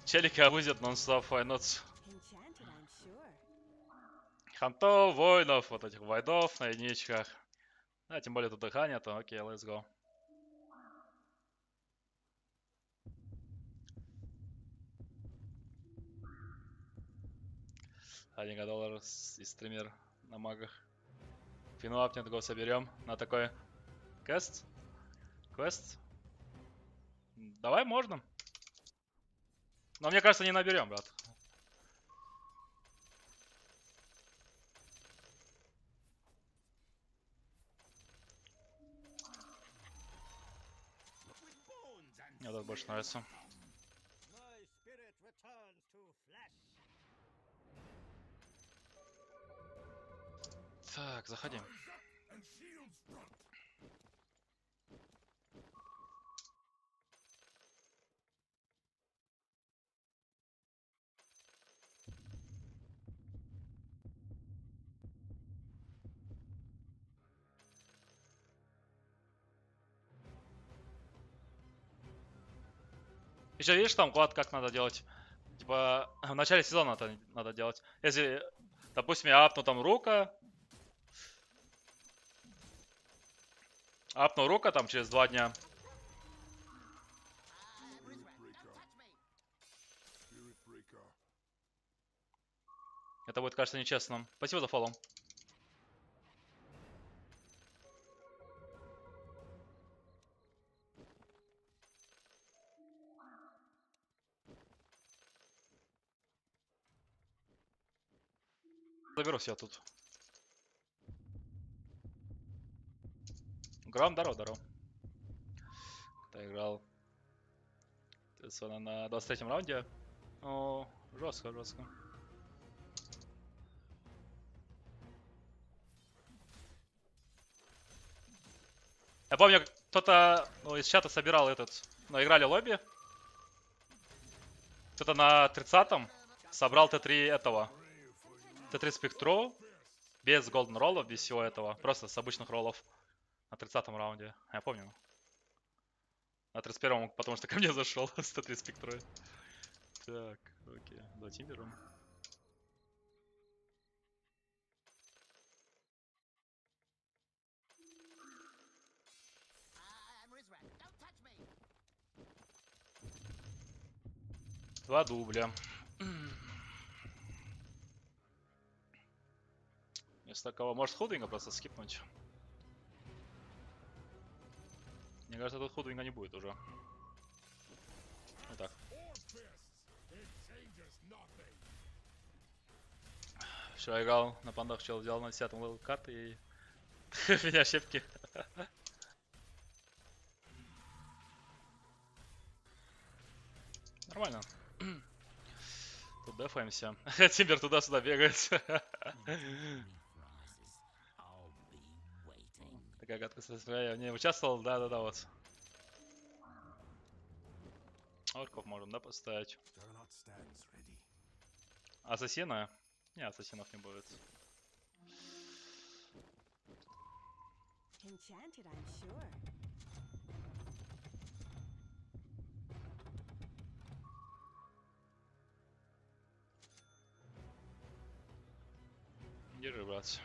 Челики обузят нон-стоп, войнот. Хантов, воинов, вот этих войдов на единичках. А, тем более тут дыхание, то окей, let's go. $1 и стример на магах. Фину апнет, го соберем на такой квест. Квест. Давай, можно. Но мне кажется, не наберем, брат. Мне тут больше нравится. Так, заходи. Еще видишь там клад, как надо делать? Типа, в начале сезона это надо делать. Если, допустим, я апну там рука. Апну рука там через 2 дня. Это будет, кажется, нечестно. Спасибо за фоллоу. Заберу себя тут. Грам, здорово. Кто играл? На 23-м раунде. О, жестко. Я помню, кто-то из чата собирал этот. Ну, играли лобби. Кто-то на 30-м собрал Т3 этого. Т3 спектру. Без голден роллов, без всего этого. Просто с обычных роллов. На 30-м раунде. Я помню. На 31-м, потому что ко мне зашел с Т3 спектрой. Так, окей. Да, Тимбером. Два дубля. Вместо кого? Может, худвинга просто скипнуть? Мне кажется, тут худвинга не будет уже. Итак. Вчера играл на пандах, чел взял на 10-м левел карты и меня щепки. Нормально. Тут дефаемся. Тимбер туда-сюда бегает. Такая гадка, я в ней участвовал, да, вот. Орков можем, да, поставить? Ассасина? Не, ассасинов не будет. Держи, брат.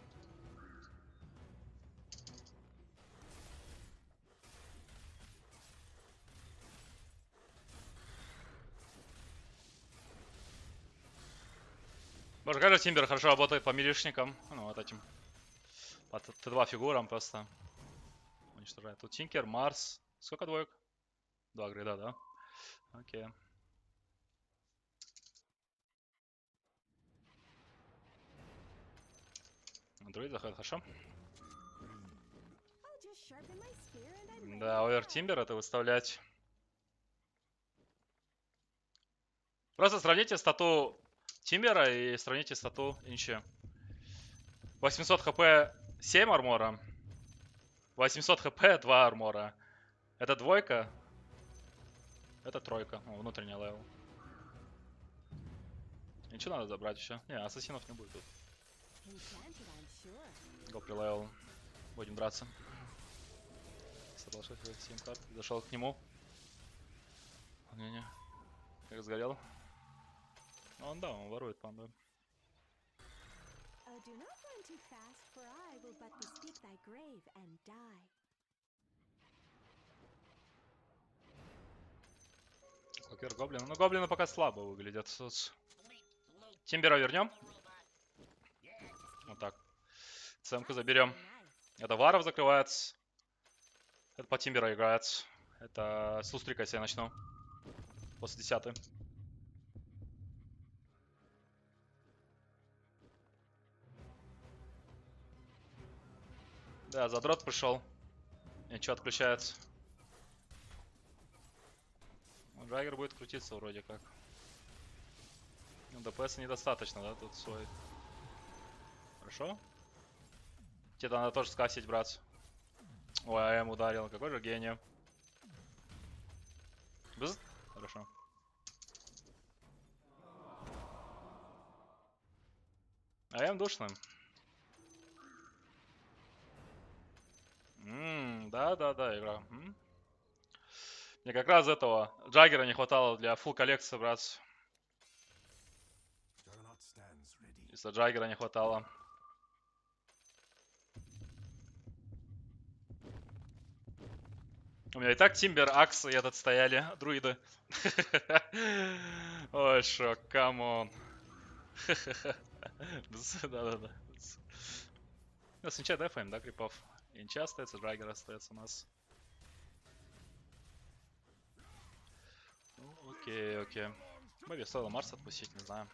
Боже, как же Тимбер хорошо работает по милишникам. Ну, вот этим. По Т2 фигурам просто. Уничтожает. Тут Тинкер, Марс. Сколько двоек? 2 грида, да? Окей. Друид заходит хорошо. Да, овер Тимбер это выставлять. Просто сравните стату Тимбера и сравните стату Инчи. 800 хп 7 армора. 800 хп 2 армора. Это двойка. Это тройка. О, внутренний левел. Ничего надо забрать еще. Не, ассасинов не будет тут. Го при левел. Будем драться. Продолжать 7 карт. Зашел к нему. Не-не. Как сгорел. Он, да, он ворует панду. Клокер гоблина. Ну, гоблины пока слабо выглядят. Тимбера вернем. Вот так. Цемку заберем. Это Варов закрывается. Это по Тимбера играет. Это с Лустрика, если я начну. После 10-й. Да, задрот пришел. Ничего отключается. Джаггер будет крутиться вроде как. Ну, ДПС недостаточно, да, тут свой. Хорошо. Тебе надо тоже скасить, брат. Ой, АМ ударил. Какой же гений. Бз? Хорошо. АМ душным. Да, игра. Мне как раз этого Джаггера не хватало для фулл коллекции, брат. Если Джаггера не хватало. У меня и так Тимбер, Акс и этот стояли, друиды. Ой, шо, камон. Да-да-да. Ну, с инча дефаем, да, крипов? Инча остается, Джаггер остается у нас. Ну, окей. Бэби стоило Марс отпустить, не знаю.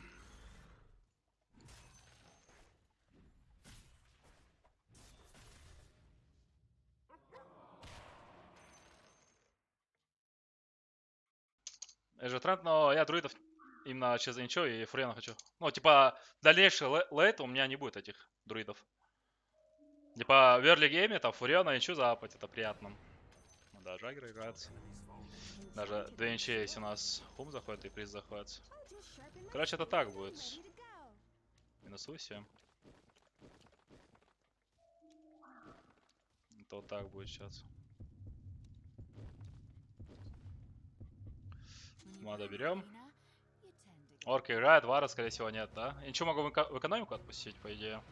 Это же тренд, но я друидов именно через инчо и фурена хочу. Ну, типа, дальнейший лейт у меня не будет этих друидов. Типа, в early гейме там фурена, инчу запать, это приятно. Ну да, Джаггер играет. Даже 2 инчи, если у нас хум заходит и приз заходит. Короче, это так будет. Минусуй все. Это вот так будет сейчас. Мада берем. Орка играет, Вара, скорее всего, нет, да? Инчу могу в экономику отпустить, по идее.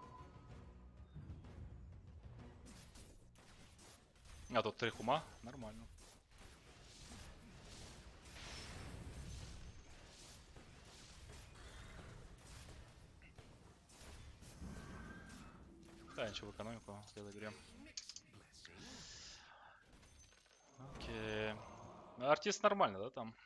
А тут 3 хума, нормально. Да, ничего, в экономику заберем. Окей. Артист нормально, да, там?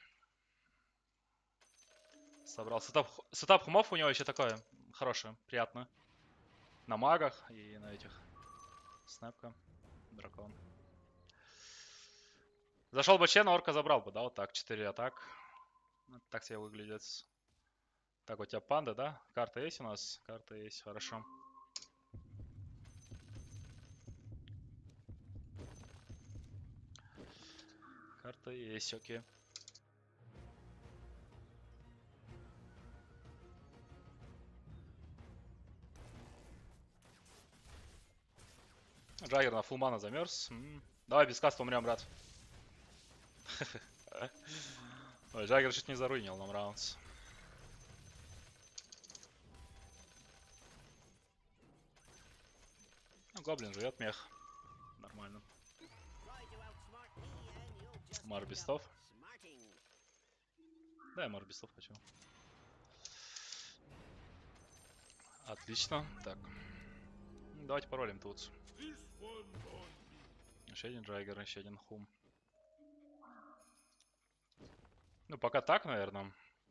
Собрал. Сетап хумов у него еще такое хорошее, приятно. На магах и на этих. Снэпка. Дракон. Зашел бы Чен, орка забрал бы, да, вот так. 4 атак. Вот так себе выглядит. Так, у тебя панда, да? Карта есть у нас? Карта есть, хорошо. Карта есть, окей. Джаггер на фулмана замерз. Давай без каста умрем, брат. Ой, Джаггер чуть не заруинил нам раунд. Ну, гоблин живет, мех. Нормально. Марбистов. Да, я Марбистов хочу. Отлично. Так. Давайте паролим тут. Еще один Джаггер, еще один хум. Ну, пока так, наверное.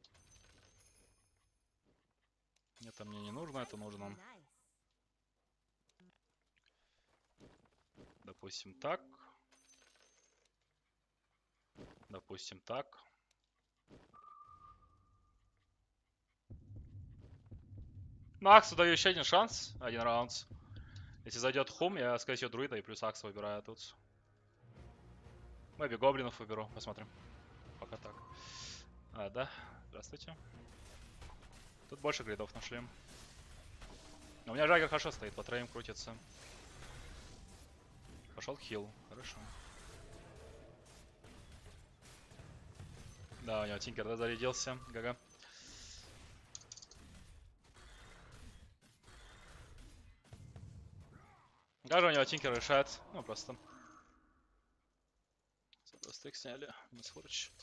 Это мне не нужно, это нужно. Допустим, так. Допустим, так. Ну, Аксу даю еще один шанс. Один раунд. Если зайдет хум, я, скорее всего, друида и плюс Акса выбираю тут. Мэби гоблинов выберу. Посмотрим. Пока так. Да. Здравствуйте. Тут больше гридов нашли. Но у меня Джаггер хорошо стоит, по троим крутится. Пошел хил. Хорошо. Да, у него Тинкер, да, зарядился. ГГ. Даже у него Тинкер решает. Ну, просто. Стык сняли. Мисфорч.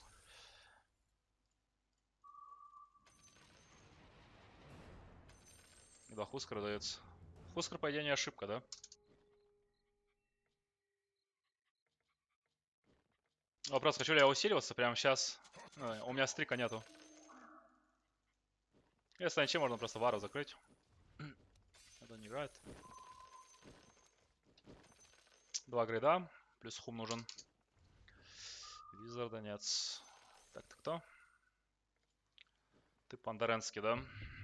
Да, Хускар дается. Хускар, по идее, не ошибка, да? Вопрос, хочу ли я усиливаться прямо сейчас? У меня стрика нету. Если ничем, можно просто вару закрыть. Это не играет. 2 грида. Плюс хум нужен. Визарда нет. Так, ты кто? Ты Пандаренский, да?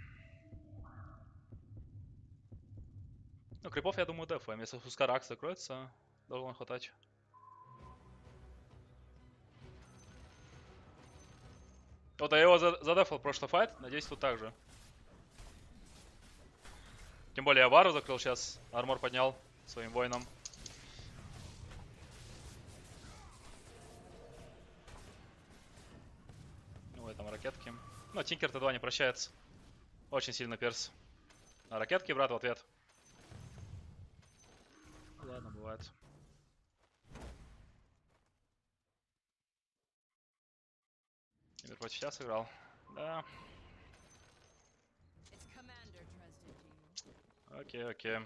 Ну, крипов, я думаю, дефаем. Если Хускар Акс закроется, должен хватать. Вот я его задефал прошлый файт. Надеюсь, тут так же. Тем более я вару закрыл сейчас. Армор поднял своим воинам. Ну, там ракетки. Ну, Тинкер Т2 не прощается. Очень сильно перс. А ракетки, брат, в ответ. Ладно, бывает. Мир против тебя сыграл. Да. Окей, окей.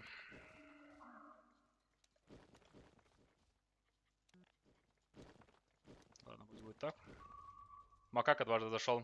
Ладно, пусть будет так. Макака дважды зашел.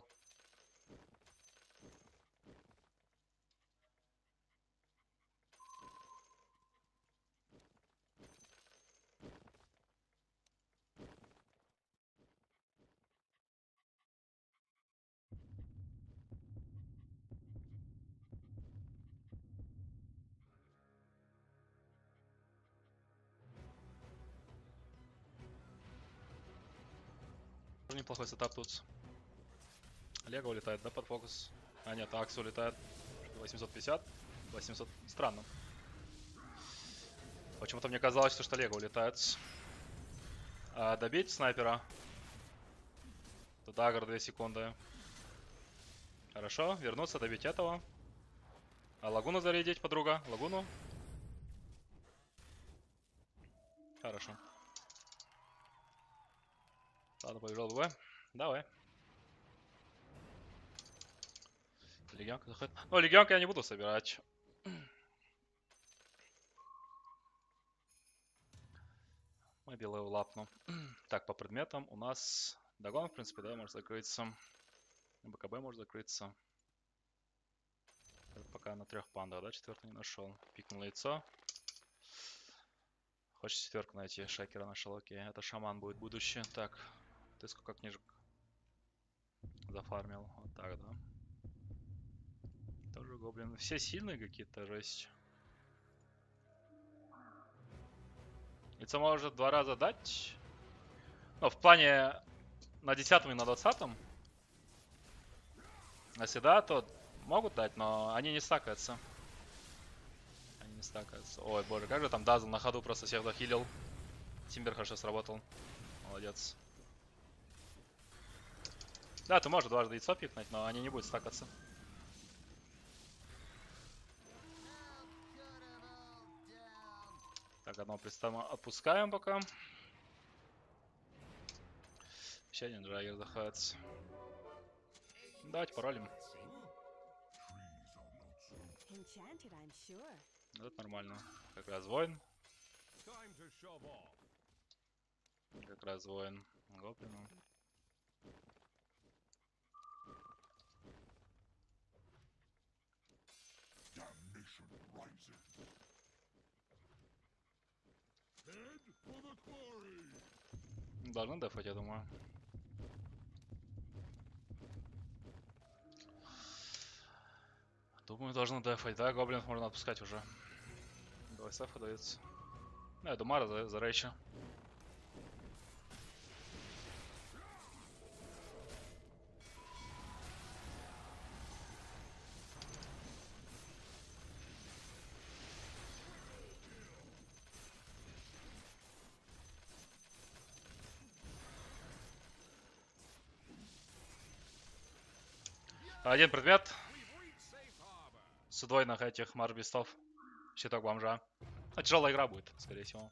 Тоже неплохой сетап тут. Лего улетает, да, под фокус? А нет, Акс улетает. 850. 800. Странно. Почему-то мне казалось, что Лего улетает. Добить снайпера. Тут агр 2 секунды. Хорошо, вернуться, добить этого. Лагуну зарядить, подруга. Лагуну. Хорошо. Ладно, побежал БВ. Давай. Легионка заходит. Ну, легионка я не буду собирать. Мы белую лапну. Так, по предметам у нас Дагон, в принципе, да, может закрыться. БКБ может закрыться. Пока на 3 пандах, да, 4 не нашел. Пикнул яйцо. Хочешь 4 найти, Шакера нашел, окей. Это шаман будет будущее. Так, ты сколько книжек зафармил? Вот так, да. Тоже гоблин. Все сильные какие-то, жесть. Яйцо может 2 раза дать. Ну, в плане на 10 и на 20. Если да, то могут дать, но они не стакаются. Они не стакаются. Ой, боже, как же там Дазл на ходу просто всех дохилил. Тимбер хорошо сработал. Молодец. Да, ты можешь дважды яйцо пикнуть, но они не будут стакаться. Так, одного представим отпускаем пока. Еще один Джаггер заходит. Давайте паролим. Это нормально. Как раз воин. Как раз воин гоблину. Должны дефать, я думаю. Думаю, должны дефать, да? Гоблинов можно отпускать уже. 2 сефа дается. Ну, я думаю, за рейча. Один предмет с удвоенных этих марбистов. Щиток бомжа. А тяжелая игра будет, скорее всего.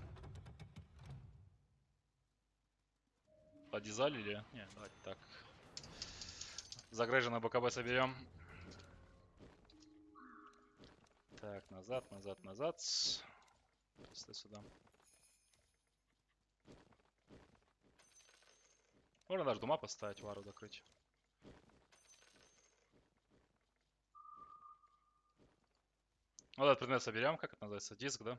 Подизалили? Не, давайте так. Загрыженный БКБ соберем. Так, назад, назад, назад. Просто сюда. Можно даже дума поставить, вару закрыть. Вот этот предмет соберем, как это называется? Диск, да?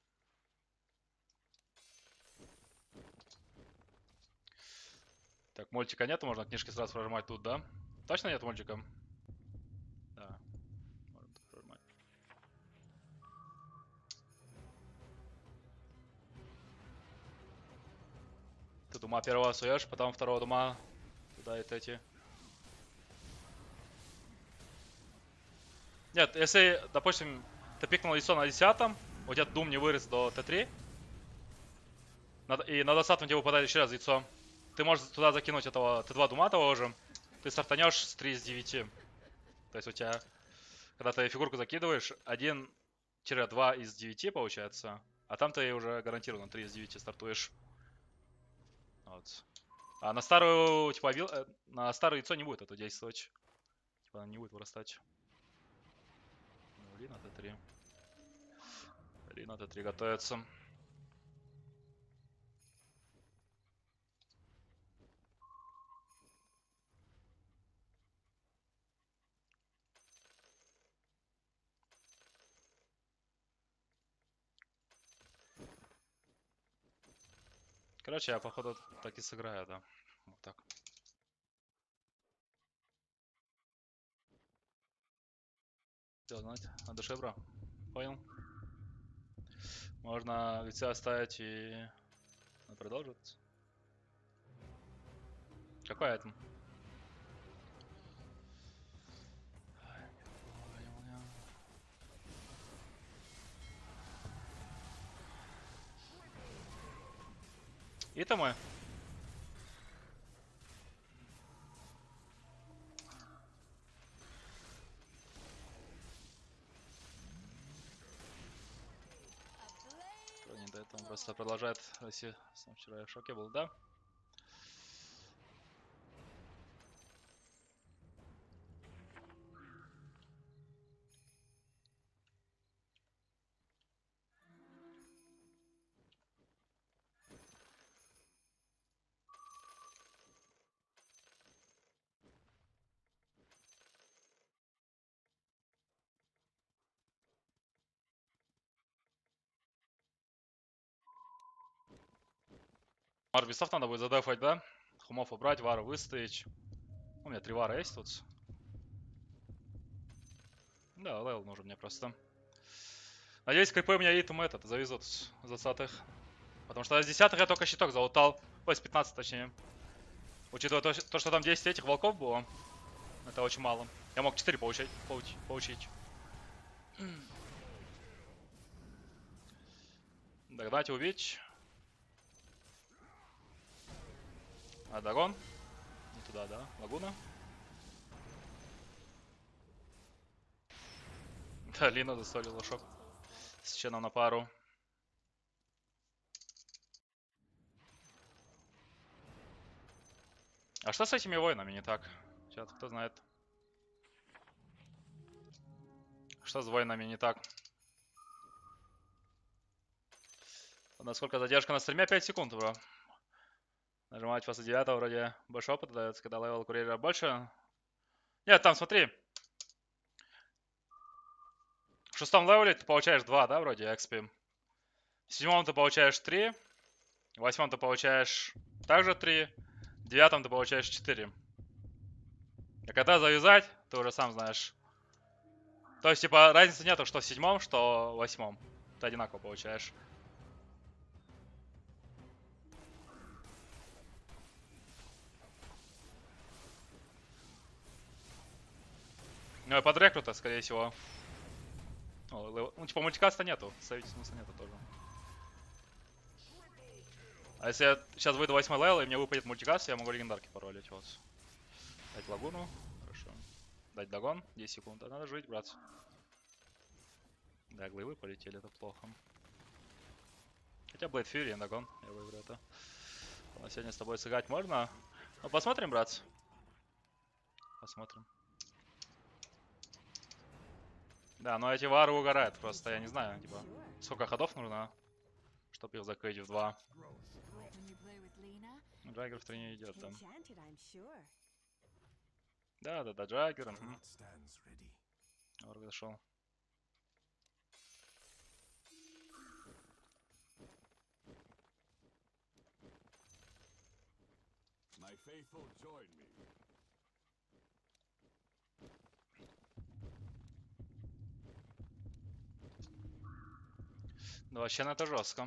Так, мультика нету, можно книжки сразу прожимать тут, да? Точно нет мультика? Да. Можно тут прожимать. Ты дума первого суешь, потом второго дума туда и эти. Нет, если, допустим, ты пикнул яйцо на 10-м, у тебя дум не вырос до Т3, и на 20-м тебе выпадает еще раз яйцо, ты можешь туда закинуть этого Т2 дума того же, ты стартанешь с 3 из 9. То есть у тебя, когда ты фигурку закидываешь, 1-2 из 9 получается, а там ты уже гарантированно 3 из 9 стартуешь. Вот. А на старую, типа, на старое яйцо не будет это действовать. Типа, она не будет вырастать. Лина Т3. Лина Т3 готовится. Короче, я походу так и сыграю, да. Вот так. Все, знаете, на душе, бро. Понял? Можно лица оставить и продолжить. Какой айтем? Итемы? Не до этого просто продолжает. Если сам вчера я в шоке был, да? Арбисов надо будет задефать, да? Хумов убрать, вару выставить. У меня 3 вара есть тут. Да, левел нужен мне просто. Надеюсь, КП у меня итем этот завезут с 20-х. Потому что с 10-х я только щиток залутал. Ой, с 15 точнее. Учитывая то, что там 10 этих волков было, это очень мало. Я мог 4 получить. Догнать и убить. А, догон. Не туда, да? Лагуна. Да, Лина засолила шок. С ченом на пару. А что с этими воинами не так? Сейчас, кто знает. Что с воинами не так? Насколько задержка на стриме? 5 секунд, бро. Нажимать после 9 вроде больше опыта дается, когда левел курьера больше. Нет, там смотри. В 6-м левеле ты получаешь 2, да, вроде, экспи. В 7-м ты получаешь 3. В 8-м ты получаешь также 3. В 9-м ты получаешь 4. А когда завязать, ты уже сам знаешь. То есть, типа, разницы нету, что в 7-м, что в 8-м. Ты одинаково получаешь. Ну и под рекрута, скорее всего. Ну, типа, мультикаста нету. Ставить смысла нету тоже. А если я сейчас выйду 8 левел и мне выпадет мультикаст, я могу легендарки паролить. Вот. Дать лагуну. Хорошо. Дать догон. 10 секунд. Да, надо жить, братцы. Да, глыбы полетели, это плохо. Хотя Blade Fury и догон. Я выиграю это. На сегодня с тобой сыграть можно? Ну, посмотрим, братцы. Посмотрим. Да, но эти вары угорают. Просто я не знаю, типа, сколько ходов нужно, чтобы их закрыть в 2. Джаггер в 3 не идет, да. Да, Джаггер. Орг зашел. Ну, вообще, на это жестко.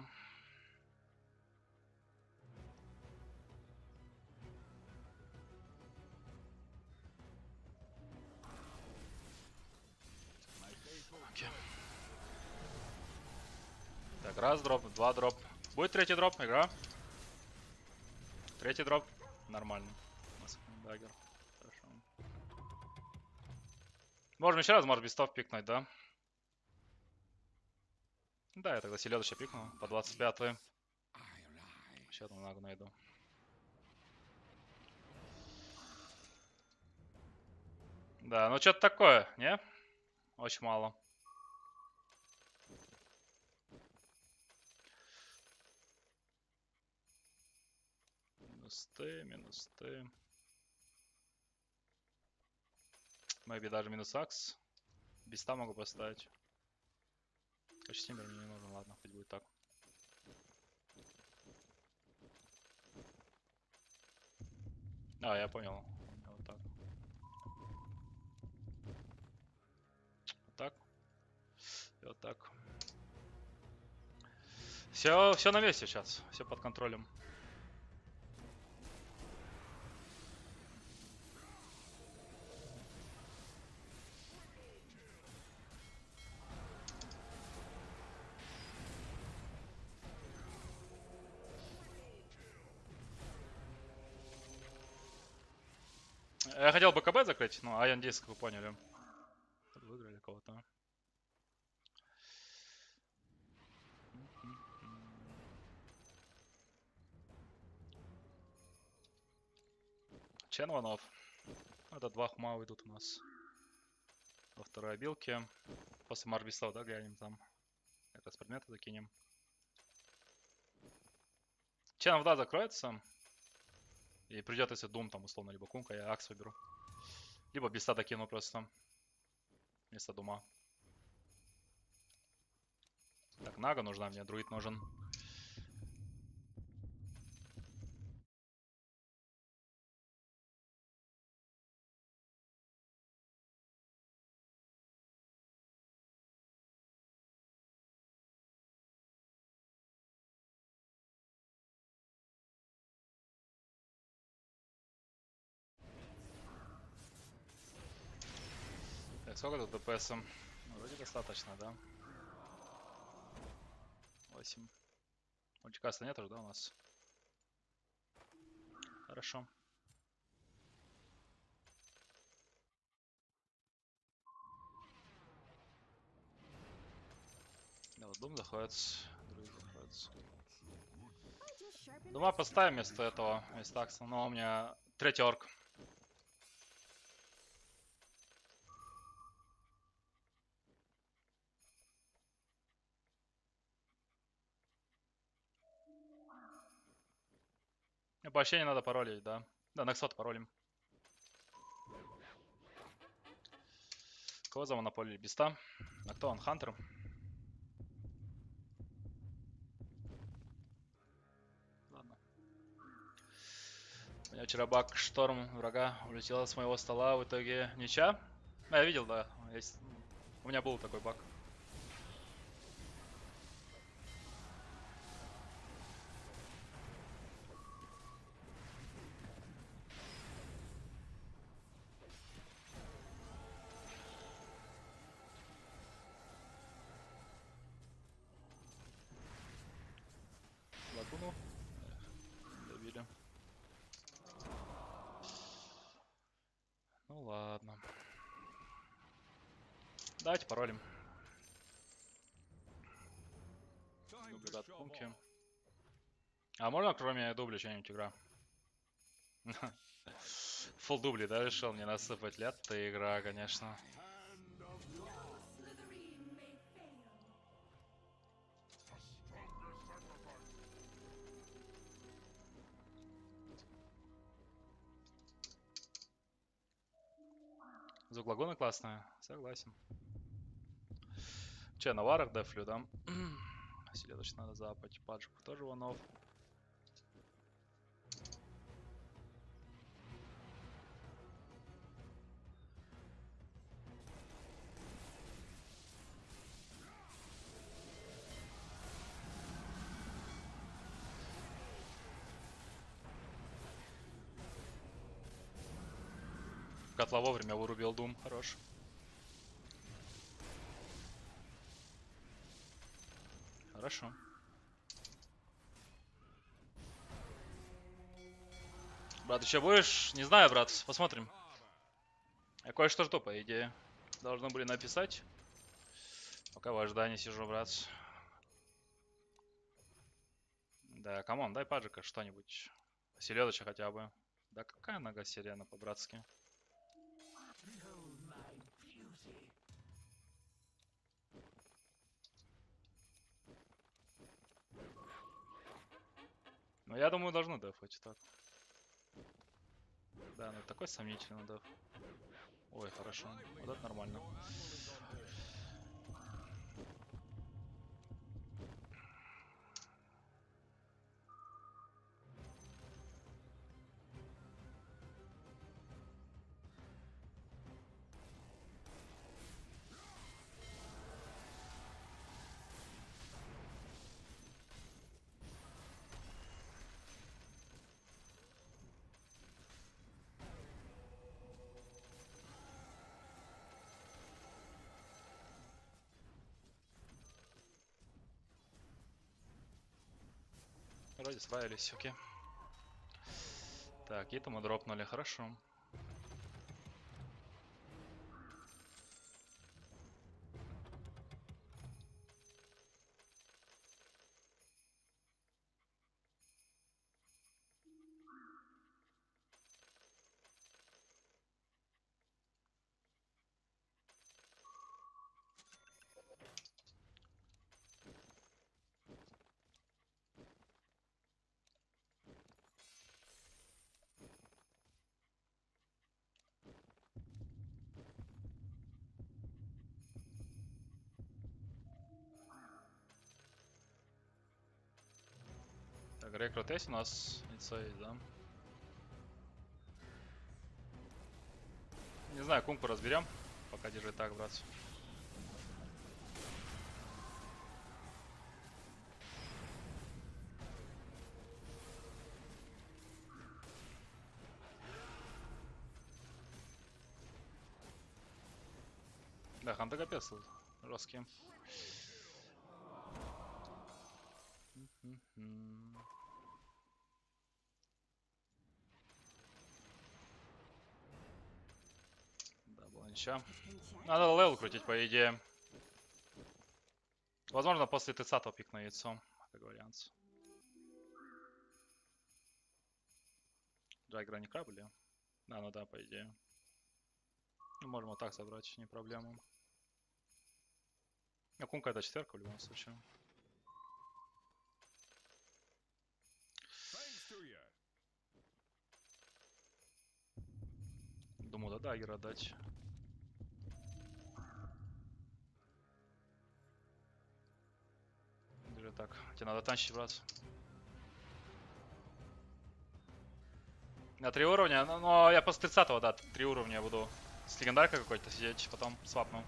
Окей. Так, раз дроп, два дроп. Будет третий дроп, игра. Третий дроп. Нормально. Даггер. Хорошо. Можем еще раз, может, бестов пикнуть, да? Да, я тогда селедочек пикну по 25-й. Сейчас одну нагу найду. Да, ну что-то такое, не? Очень мало. Минус Т, минус Т. Maybe даже минус Акс. Беста могу поставить. Короче, Тимбер мне не нужен, ладно, хоть будет так. А, я понял. Вот так. Вот так. И вот так. Все на месте сейчас. Все под контролем. Я хотел БКБ закрыть, но Айон Диск, вы поняли. Выиграли кого-то. Чен ванов. Это два хума уйдут у нас. Во второй обилке. После марбистов, да, глянем там. Как раз предметы закинем. Чен да закроется. И придет, если Дум там условно, либо Кунка, я Акс выберу. Либо Биста докину просто. Вместо Дума. Так, Нага нужна мне, Друид нужен. Так, сколько тут ДПС? Ну, вроде достаточно, да? 8. Ультикаста нет уже, да, у нас? Хорошо. Да, вот Дум заходит. Друид заходит. Дума поставим вместо этого, вместо Акса. Но у меня третий орк. Вообще не надо паролить, да? Да, Нексот паролим. Кого за монополию? Биста? А кто он? Хантер? Ладно. У меня вчера баг шторм врага улетела с моего стола, в итоге ничья. А, я видел, да. Есть... У меня был такой баг. Лагуну. Добили. Ну ладно. Давайте паролем. Дубль от пункти. А можно кроме дубля что-нибудь игра? Фулл дубли, да, решил не насыпать? Лет ты игра, конечно. Звук лагуна классная, согласен. Че, на варах дефлю, да? Следующий надо запать. Паджику тоже ванов. Котла вовремя вырубил Дум, хорош. Хорошо. Брат, еще будешь? Не знаю, брат, посмотрим. Я кое-что жду, по идее. Должны были написать. Пока в ожидании сижу, брат. Да, камон, дай паджика что-нибудь. Селедочка хотя бы. Да какая нога сирена по-братски. Ну, я думаю, должны дефать так. Да, ну такой сомнительный деф. Ой, хорошо. Вот это нормально. Вроде справились, окей. Так, это мы дропнули, хорошо. Так, рекрут есть у нас? Яйцо есть, да? Не знаю, кумпу разберем. Пока держи так, брат. Да, ханты капец жесткие. Да, было ничего. Надо левел крутить, по идее. Возможно, после 30-го пик на яйцо, как вариант. Джагра не крабли? Да, ну да, по идее. Ну, можем вот так собрать, не проблема. А кунка это четверка в любом случае. Думаю, да даггера дать. Держи так. Тебе надо танчить, брат. На 3 уровня? Ну, я после 30-го, да, 3 уровня буду с легендаркой какой-то сидеть, потом свапну.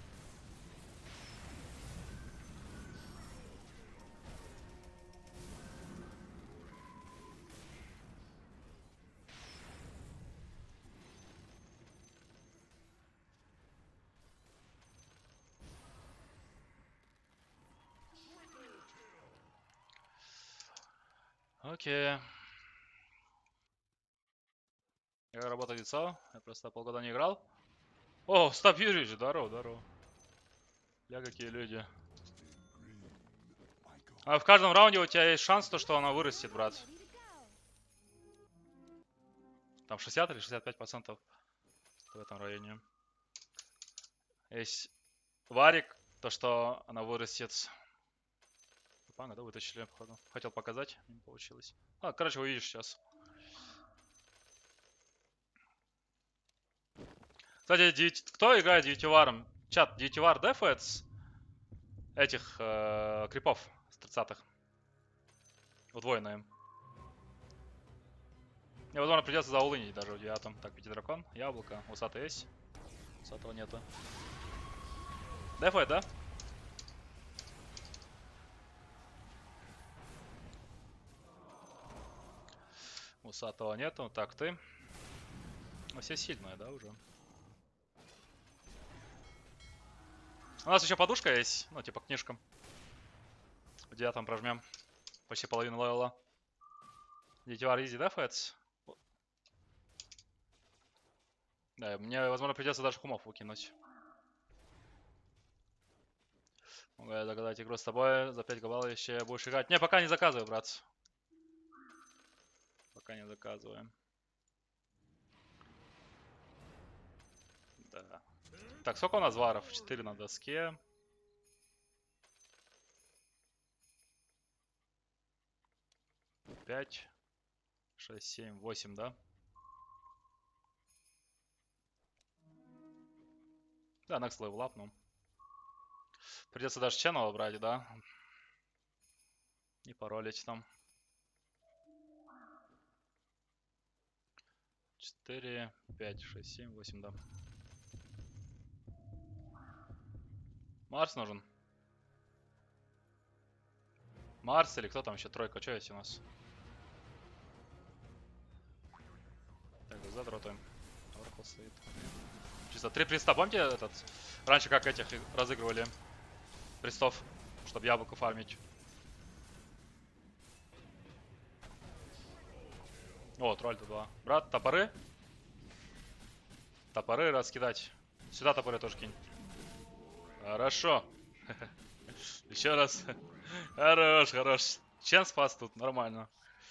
Окей. Я работаю лицо, я просто полгода не играл. О, Стаб Юрьевич, здорово, здорово. Бля, какие люди. А в каждом раунде у тебя есть шанс, то, что она вырастет, брат. Там 60 или 65% в этом районе. Есть варик, то, что она вырастет. Панга, да, вытащили, походу. Хотел показать, не получилось. А, короче, увидишь сейчас. Кстати, кто играет дьютиваром? Чат, дьютивар дефает этих крипов с 30-х. Удвоенно им. Мне, возможно, придется заулынить даже в 9-м. Так, 5 дракон, яблоко, усатый есть. Усатого нету. Дефает, да? Усатого нету. Так, ты. Ну, все сильные, да, уже? У нас еще подушка есть, ну, типа книжка. В 9-м прожмем. Почти половину левела. Дитивар изи дефается. Да, мне, возможно, придется даже хумов выкинуть. Могу я загадать игру с тобой. За 5 габал еще будешь играть. Не, пока не заказываю, брат. Пока не заказываем. Да. Так, сколько у нас варов? 4 на доске. Пять, 6, 7, 8, да? Да, next level up, ну. Придется даже ченнела брать, да? И паролить там. 4, 5, 6, 7, 8, да. Марс нужен. Марс или кто там еще? Тройка, что есть у нас? Так, задротаем. Оракл стоит. Чисто 3 приста, помните этот? Раньше как этих разыгрывали пристов, чтобы яблоко фармить. О, тролль-то 2. Брат, топоры. Топоры раскидать. Сюда топоры тоже кинь. Хорошо. Еще раз. Хорош, хорош. Чен спас тут, нормально.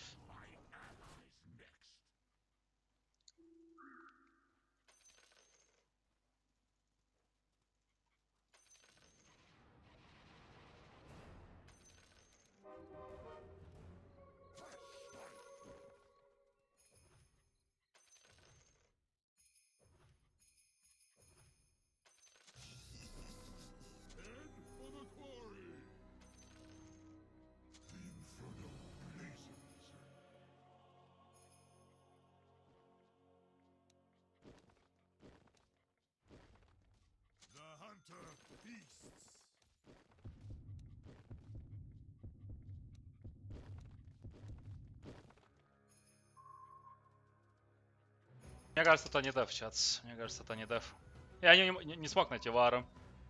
Мне кажется, это не деф, чат. Мне кажется, это не деф. Я не смог найти вару.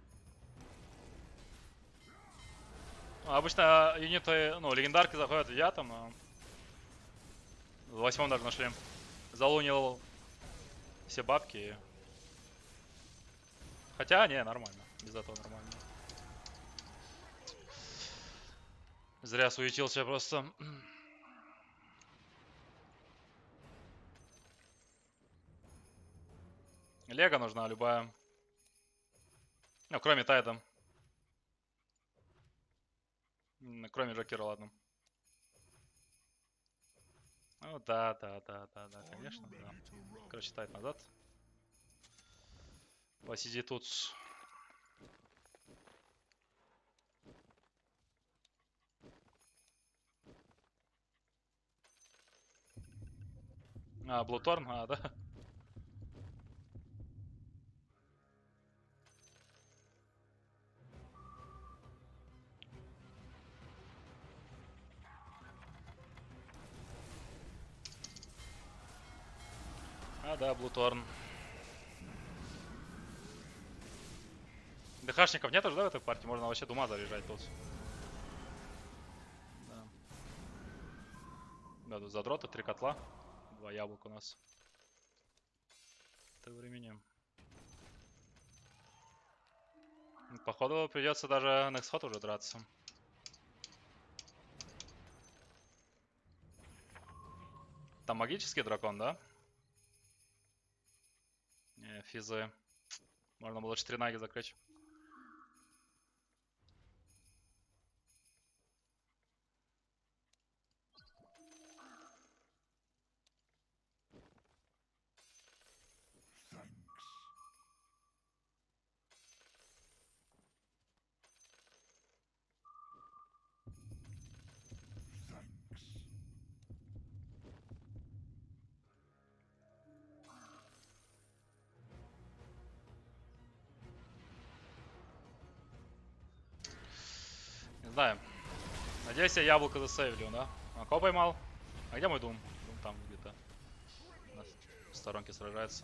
Обычно юниты, ну, легендарки заходят в 9-м, но... В 8-м даже нашли. Залунил все бабки. Хотя, не, нормально. Без этого нормально. Зря суетился просто. Лего нужна любая. Ну, кроме Тайда. Кроме Джокера, ладно. Ну да, конечно, да. Короче, Тайд назад. Посиди тут. А, Блуторн, да. А, да, Блуторн. ДХшников нет уже, да, в этой партии? Можно вообще дума заряжать тут. Да. Да, тут задроты, 3 котла. 2 яблока у нас. Это времени. походу придется даже next hot уже драться. Там магический дракон, да? Не, физы. Можно было 4 наги закрыть. Не знаю. Надеюсь, я яблоко засейвлю, да? А кого поймал? А где мой Дум? Дум там где-то. В сторонке сражается.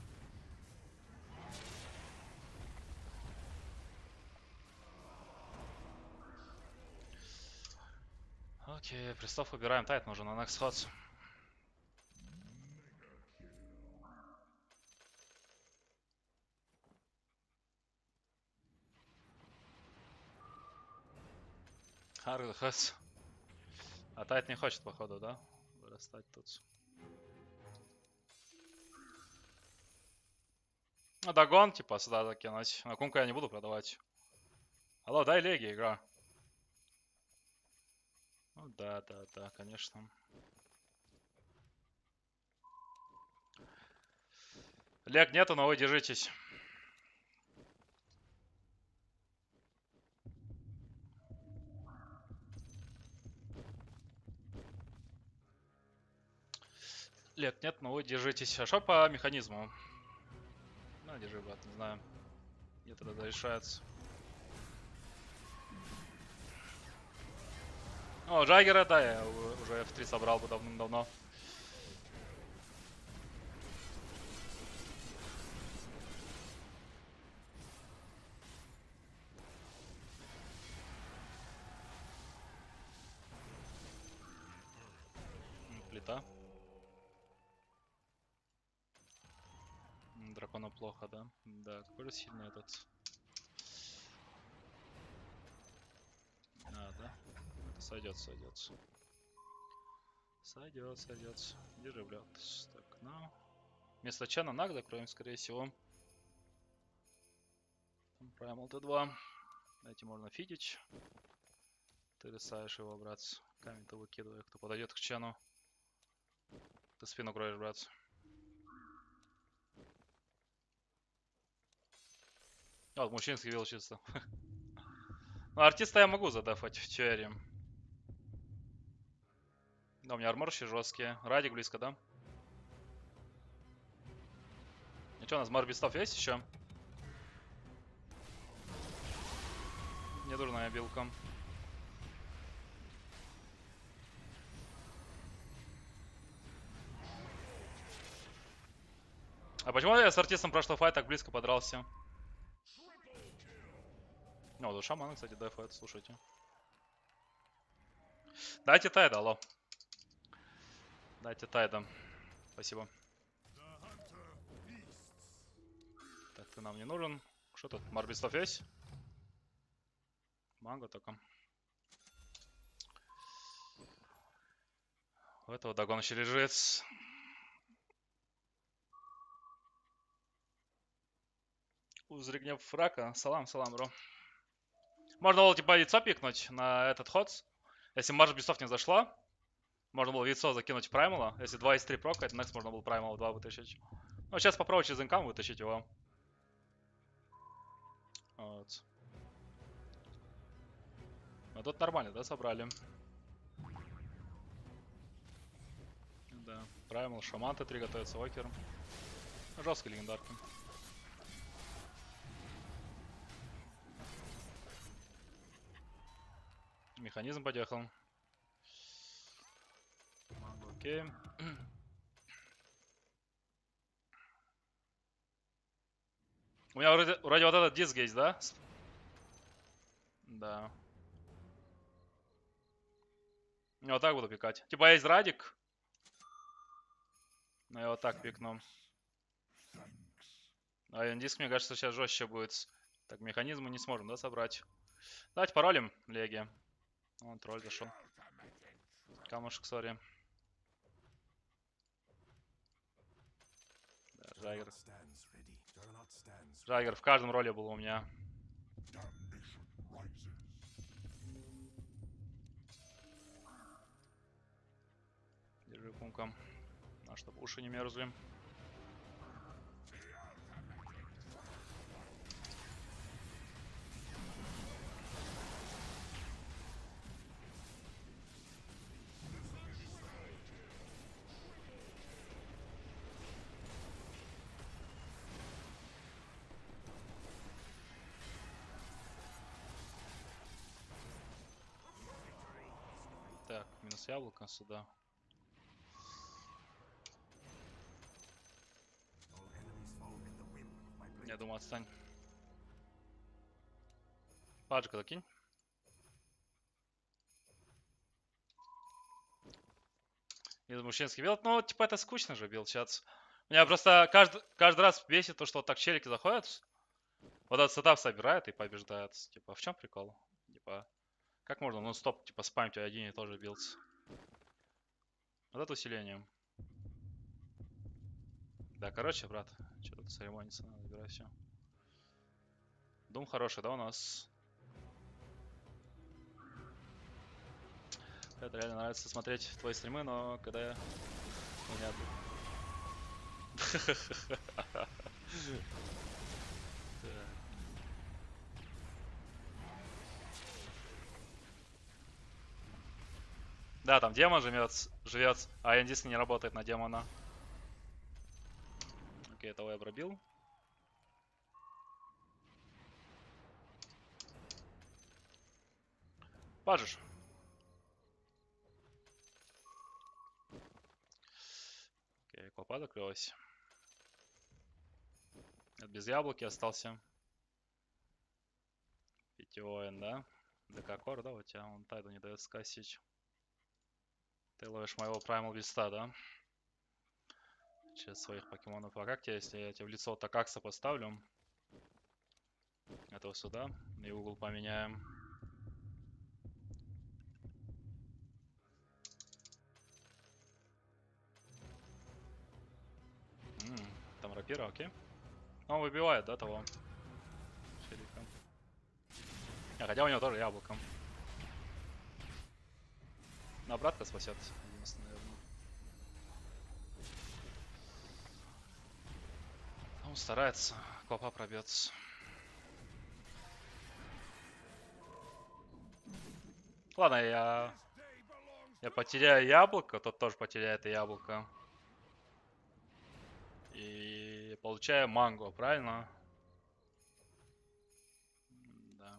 Окей, пристав убираем. Тайт нужен на next hot. Hard hot. А Тайт не хочет, походу, да? Вырастать тут. Ну, догон, типа, сюда закинуть. На кунку я не буду продавать. Алло, дай леги, игра. Ну да, конечно. Лег нету, но вы держитесь. Лег нет, но вы держитесь. А что по механизму? Ну, держи, брат, не знаю. Где тогда решается. О, Джаггера, да, я уже F3 собрал бы давным-давно. Плита. Дракону плохо, да? Да, какой же сильный этот. А, да. Это сойдет. Сойдет. Держи, блядь. Так, ну. Вместо Чена Наг закроем, скорее всего. Primal T2. Эти можно фидить. Ты рисаешь его, братцы. Камень-то выкидывай, кто подойдет к Чену. Ты спину кроешь, братцы. Вот, мужчинский вилл чисто. Ну, артиста я могу задефать в теории. Да, у меня армор еще жесткие. Радик близко, да? И что, у нас марбистов есть еще? Недурная билка. А почему я с артистом прошлого файта так близко подрался? О, да шаманы, кстати, дефает, слушайте. Дайте тайда, алло. Дайте тайда. Спасибо. Так, ты нам не нужен. Что тут? Марбистов есть? Манго только. У этого догон еще лежит. Узрик гнев фрака. Салам, бро. Можно было типа яйцо пикнуть на этот ход. Если марш бестов не зашла, можно было яйцо закинуть в праймала. Если 2 из 3 прока, это next можно было праймала 2 вытащить. Ну, сейчас попробую через инкам вытащить его. Вот. А тут нормально, да, собрали? Да. Праймал, шаман Т3 готовится, Окер. Жесткий легендарки. Механизм подъехал. Окей. У меня вроде вот этот диск есть, да? Да. Я вот так буду пикать. Типа есть радик. Но я вот так пикну. А диск, мне кажется, сейчас жестче будет. Так, механизмы не сможем, да, собрать? Давайте паролем, Леги. Вон, тролль зашел. Камушек, сори. Да, Жайгер. Жайгер в каждом роле был у меня. Держи кумком. А чтобы уши не мерзли. Так, минус яблоко сюда. Я думаю, отстань. Паджика закинь. Из мужчинский билд. Ну, типа, это скучно же билд сейчас. Меня просто каждый раз бесит то, что вот так челики заходят. Вот этот сетап собирает и побеждает. Типа, в чем прикол? Типа, как можно, ну стоп, типа, спамить один и тот же билд. Вот это усиление. Да, короче, брат, что тут церемониться, надо забирать все. Дум хороший, да, у нас? Это реально нравится смотреть твои стримы, но когда я... Меня... Да, там демон живет, а Индиски не работает на демона. Окей, этого я пробил. Паджешь. Окей, клопа закрылась. Это без яблоки остался. Питиоин, да? ДК Кор, да, у тебя он тайду не дает скасить. Ты ловишь моего Primal Beast'а, да? Через своих покемонов. А как тебе, если я тебе в лицо Такакса поставлю? Это сюда. И угол поменяем. Там рапира, окей. Он выбивает, да, того? Шерифа. Хотя у него тоже яблоком. Но обратно спасет. Единственное, наверное. Он старается. Клопа пробьется. Ладно, я потеряю яблоко, тот тоже потеряет яблоко. И получаю манго, правильно? Да.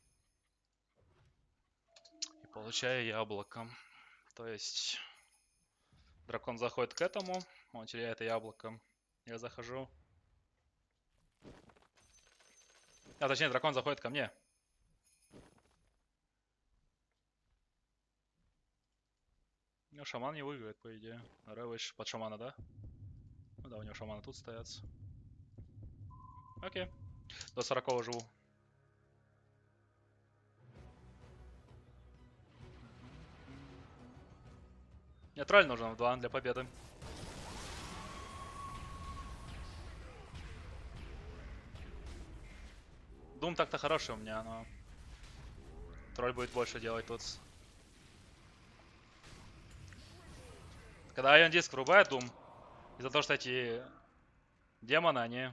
И получаю яблоко. То есть дракон заходит к этому, он теряет яблоко. Я захожу. А точнее, дракон заходит ко мне. Ну, шаман не выиграет, по идее. Рэвэдж под шамана, да? Ну да, у него шаманы тут стоят. Окей. До 40 живу. Мне тролль нужен в 2 для победы. Дум так-то хороший у меня, но... Тролль будет больше делать тут. Когда Iron Disc врубает Дум, из-за того, что эти демоны, они...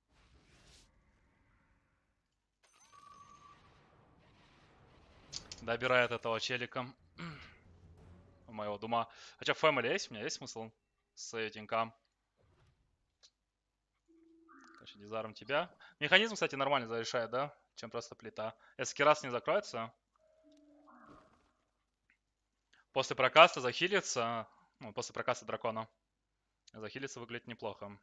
добирают этого челика. У моего Дума. Хотя в Family есть, у меня есть смысл с этим. Короче, дизарм тебя. Механизм, кстати, нормально зарешает, да? Чем просто плита. Если Керас не закроется, после прокаста захилится, ну, после прокаста дракона, захилиться выглядит неплохо.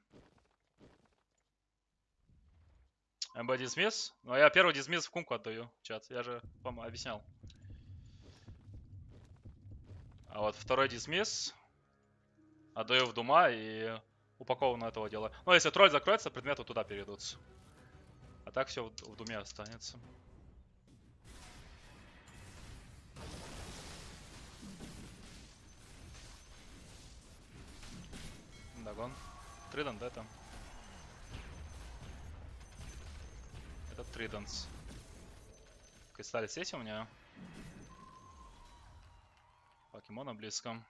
МБ дисмисс? Ну, я первый дисмисс в кумку отдаю, чат. Я же вам объяснял. А вот второй дисмисс отдаю в Дума и упаковываю этого делаю. Ну, если тролль закроется, предметы туда перейдут. А так все в думе останется. Дагон. Тридент это. Это Триденс. Кристаллис есть у меня? Покемона близко.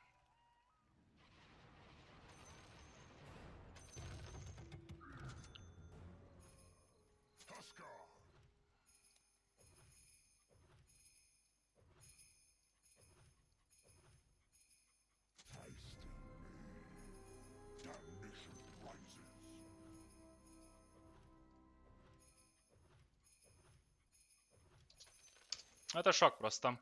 Это шок просто.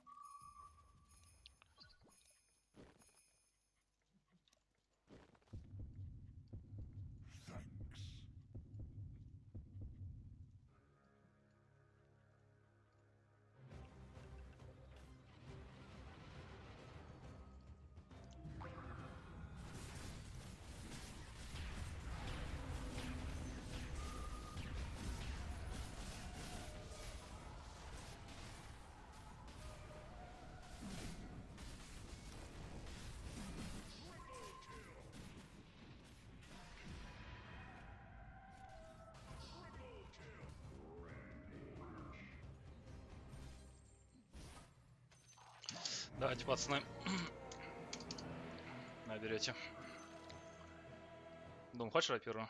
Давайте, пацаны. Наберете. Дом, хочешь рапиру?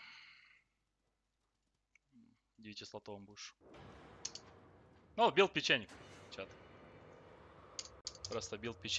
9-слотовым будешь. Ну, билд печенек, чат. Просто билд печенек.